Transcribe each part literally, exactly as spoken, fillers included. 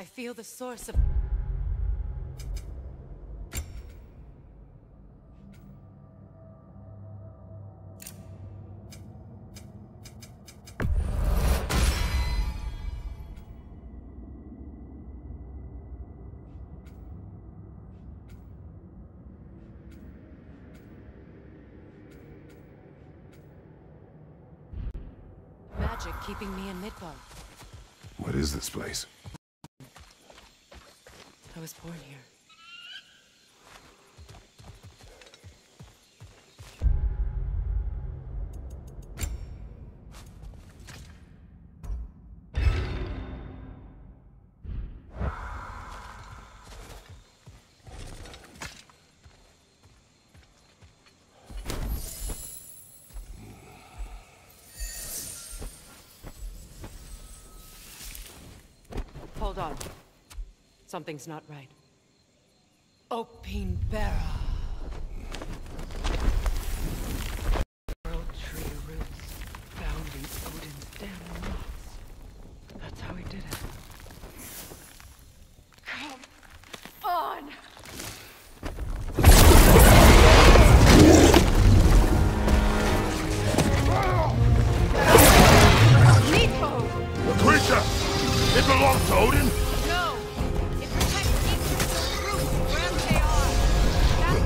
I feel the source of... magic keeping me in Níðhåggr. What is this place? I was born here. Hold on. Something's not right. Opine Bara. World tree roots found in Odin's damn rocks. That's how he did it. Come on! Níðhåggr! The creature! It belongs to Odin? No! It protects each of the roots wherever they are. That's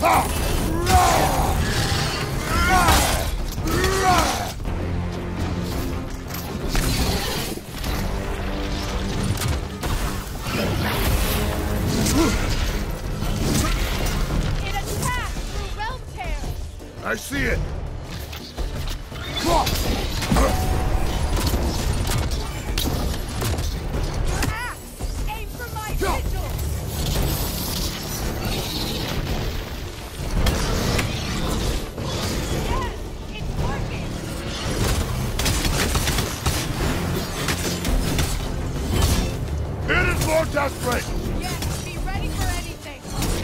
I see it! Aim for my vigil! Yes! It's working! It is Lord Desperate! Yes, be ready for anything!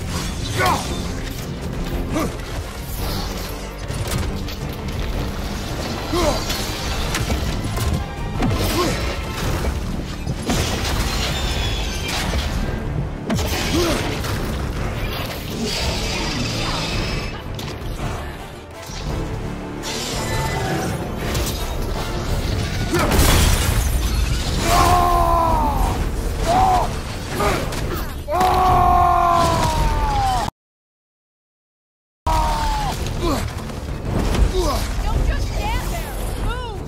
Don't just stand there! Move!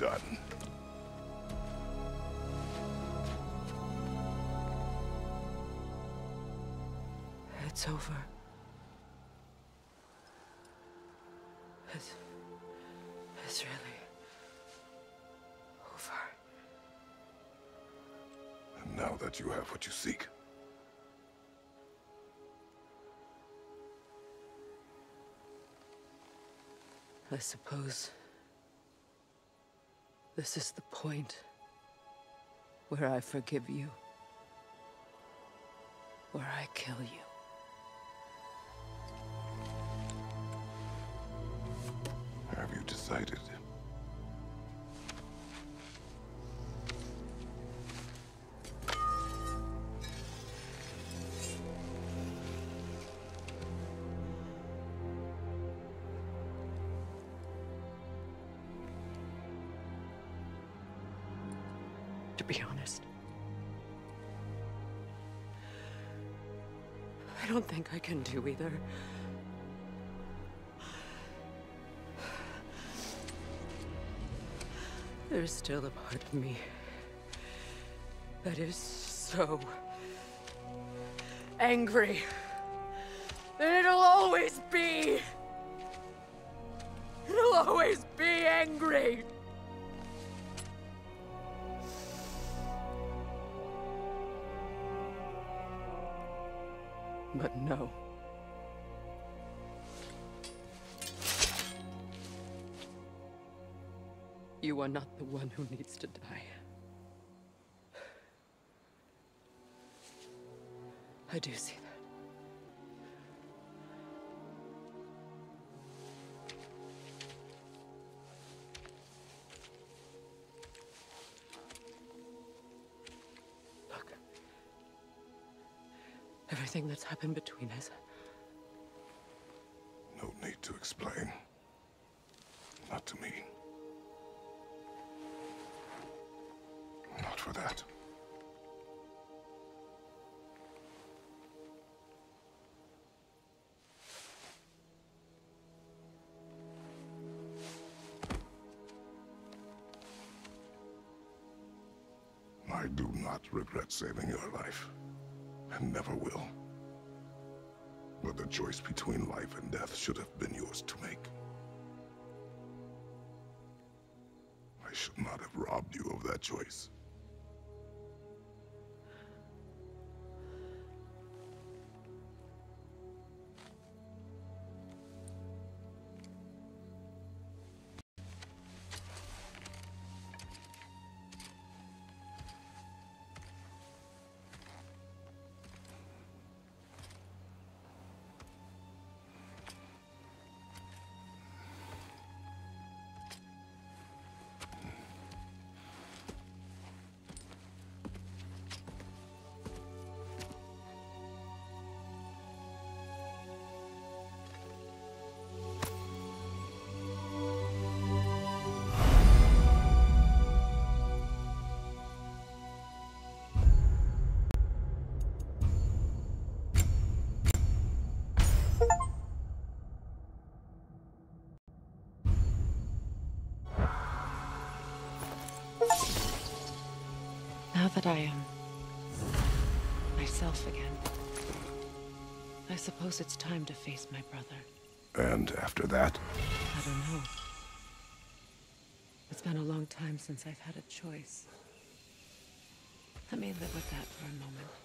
done. It's over. It's... It's really... over. And now that you have what you seek, I suppose this is the point where I forgive you, where I kill you. have you decided? To be honest, I don't think I can do either. There's still a part of me that is so angry that it'll always be. It'll always be angry. But no. You are not the one who needs to die. I do see that. Look. Everything that's happened between us. No need to explain. Not to me. Not for that. I do not regret saving your life, and never will. But the choice between life and death should have been yours to make. I should not have robbed you of that choice. Now that I am myself again, I suppose it's time to face my brother. And after that? I don't know. It's been a long time since I've had a choice. Let me live with that for a moment.